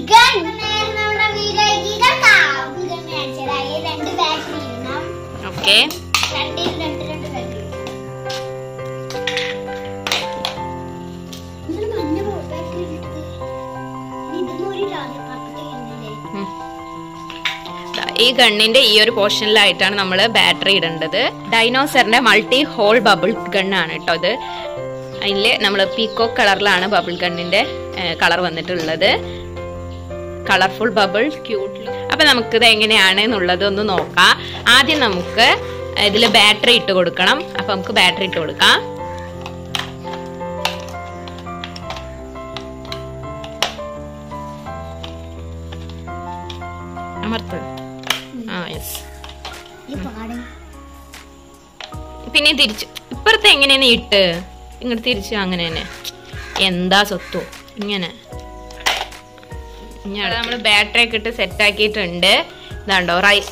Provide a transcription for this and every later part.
Okay. ഈ ഗണ്ണിന്റെ ഈ ഒരു പോർഷനിലായിട്ടാണ് നമ്മൾ ബാറ്ററി ഇടേണ്ടത്. ഡൈനോസറിന്റെ മൾട്ടി ഹോൾ ബബിൾ ഗണ്ണാണ് കേട്ടോ ഇത്. അതിൽ നമ്മൾ പീക്കോക്ക് കളറിലാണ് ബബിൾ ഗണ്ണിന്റെ കളർ വന്നിട്ടുള്ളത്. Colourful bubble cute. അപ്പൊ നമുക്കിത് എങ്ങനെയാണ് എന്നുള്ളത് ഒന്ന് നോക്കാം. ആദ്യം നമുക്ക് ഇതിൽ ബാറ്ററി ഇട്ട് കൊടുക്കണം. അപ്പൊ നമുക്ക് ബാറ്ററി ഇട്ട് കൊടുക്കാം. അമർത്ത്. പിന്നെ തിരിച്ച് ഇപ്പുറത്തെ എങ്ങനെയാണ് ഇട്ട് ഇങ്ങോട്ട് തിരിച്ച് അങ്ങനെ തന്നെ. എന്താ സ്വത്തോ ഇങ്ങനെ. ഇനി നമ്മള് ബാറ്ററി ഒക്കെ ഇട്ട് സെറ്റ് ആക്കിയിട്ടുണ്ട്. ഇതാണ്ടോ റൈസ്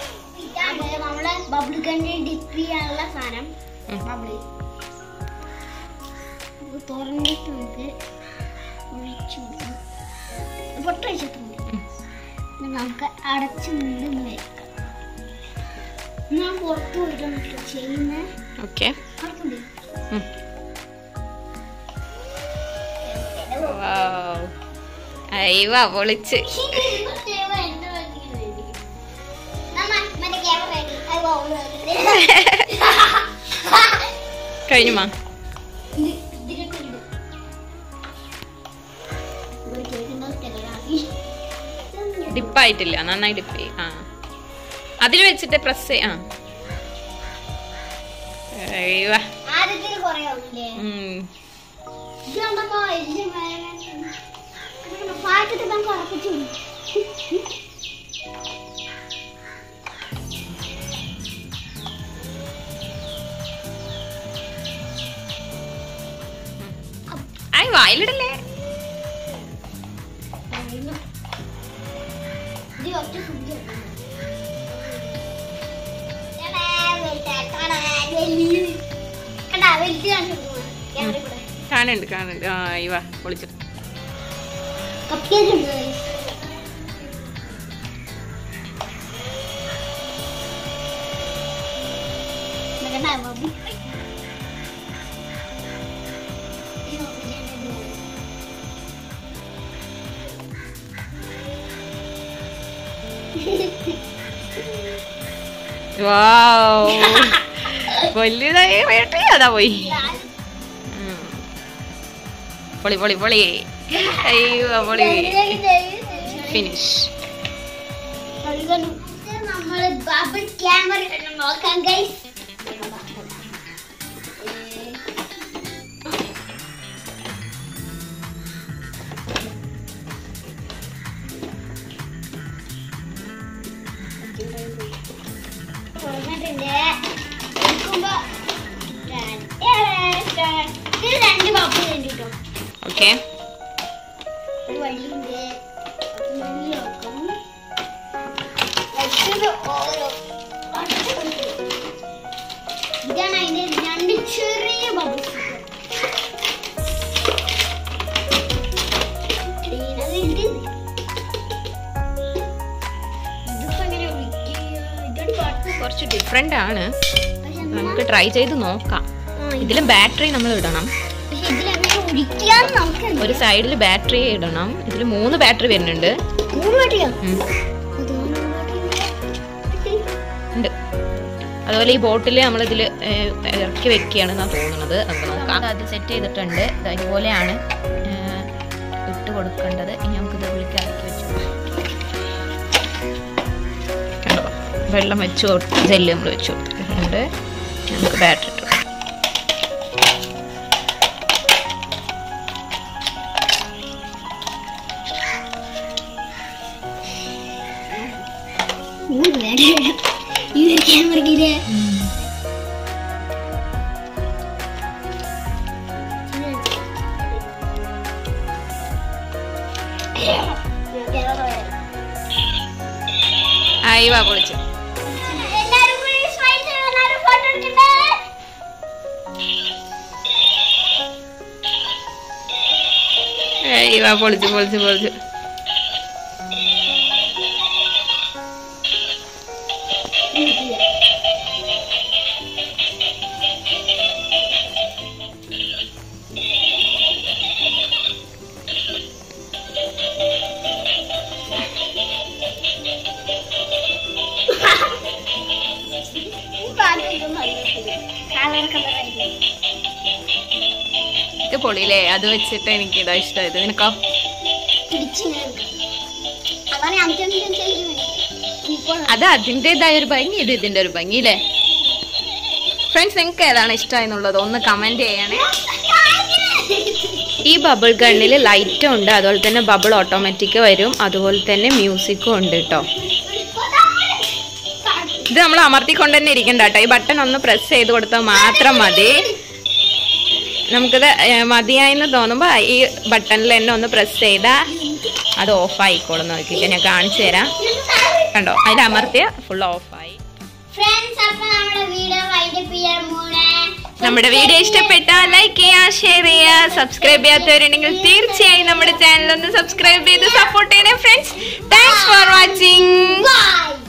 നമുക്ക് അടച്ചു നിന്ന് വെക്കാം. ഞാൻ പുറത്തു പോയിട്ട് ചെയ്യുന്ന ഓക്കെ. അയ്യോ പൊളിച്ച് കഴിഞ്ഞുമാ. ഡിപ്പായിട്ടില്ല, നന്നായി ഡിപ്പ് ചെയ്യും. അതിൽ വെച്ചിട്ട് പ്രസ് ചെയ്യാ. വായിലിടല്ലേ. കാണുന്നുണ്ട് കാണുന്നുണ്ട്. ഇവ പൊളിച്ചിട്ട് വലുതായി വേട്ടേ. അതാ പോയി. പൊളി പൊളി പൊളി. അയ്യോ പൊളി. ഫിനിഷ്. നമ്മള് ബബിൾ ക്യാമറ നോക്കാം ഗൈസ്. ഓക്കെ. ഇതാണ് അതിന്റെ രണ്ട് ചെറിയ ബബിൾസ്. കുറച്ച് ഡിഫറെന്റ് ആണ്. നമുക്ക് ട്രൈ ചെയ്ത് നോക്കാം. ഇതിലും ബാറ്ററി നമ്മൾ ഇടണം. ഒരു സൈഡിൽ ബാറ്ററി ഇടണം. ഇതിൽ 3 ബാറ്ററി വരുന്നുണ്ട്. ഉണ്ട്. അതുപോലെ ഈ ബോട്ടിൽ നമ്മളിതിൽ ഇറക്കി വെക്കുകയാണെന്നാണ് തോന്നുന്നത്. നമുക്ക് നോക്കാം. അത് സെറ്റ് ചെയ്തിട്ടുണ്ട്. ഇതുപോലെയാണ് ഇട്ട് കൊടുക്കേണ്ടത്. ഇനി നമുക്കിത് ഉള്ളിലേക്ക് ഇറക്കി വെച്ചു. കണ്ടോ, വെള്ളം വെച്ച് ജെല്ല് നമ്മൾ വെച്ച് കൊടുത്തിട്ടുണ്ട്. നമുക്ക് ബാറ്ററി ഇട്ടു. അയ്യോ പൊളിച്ചു. അയ്യോ പൊളിച്ചു പൊളിച്ചു പൊളിച്ചു. ഇത് പൊളിയില്ലേ, അത് വെച്ചിട്ട് എനിക്ക് ഇതാ ഇഷ്ടമായത്. നിനക്കോ? അത് അതിൻ്റെതായ ഒരു ഭംഗി, ഇത് ഇതിന്റെ ഒരു ഭംഗി അല്ലേ? ഫ്രണ്ട്സ്, നിങ്ങൾക്ക് ഏതാണ് ഇഷ്ടമായെന്നുള്ളത് ഒന്ന് കമന്റ് ചെയ്യണേ. ഈ ബബിൾ ഗണ്ണിൽ ലൈറ്റും ഉണ്ട്, അതുപോലെ തന്നെ ബബിൾ ഓട്ടോമാറ്റിക് വരും, അതുപോലെ തന്നെ മ്യൂസിക്കും ഉണ്ട് കേട്ടോ. ഇത് നമ്മൾ അമർത്തിക്കൊണ്ട് തന്നെ ഇരിക്കണ്ട കേട്ടോ. ഈ ബട്ടൺ ഒന്ന് പ്രസ് ചെയ്ത് കൊടുത്താൽ മാത്രം മതി. നമുക്കിത് മതിയായെന്ന് തോന്നുമ്പോൾ ഈ ബട്ടണിൽ തന്നെ ഒന്ന് പ്രസ് ചെയ്താൽ അത് ഓഫ് ആയിക്കോളും. നോക്കിയിട്ട് ഞാൻ കാണിച്ചു തരാം. കണ്ടോ, അതിൽ അമർത്തിയ ഫുൾ ഓഫായി. നമ്മുടെ വീഡിയോ ഇഷ്ടപ്പെട്ടാൽ ലൈക്ക് ചെയ്യുക, ഷെയർ ചെയ്യുക. സബ്സ്ക്രൈബ് ചെയ്യാത്തവരുണ്ടെങ്കിൽ തീർച്ചയായും നമ്മുടെ ചാനൽ ഒന്ന് സബ്സ്ക്രൈബ് ചെയ്ത് സപ്പോർട്ട് ചെയ്യണേ ഫ്രണ്ട്സ്. Thanks for watching.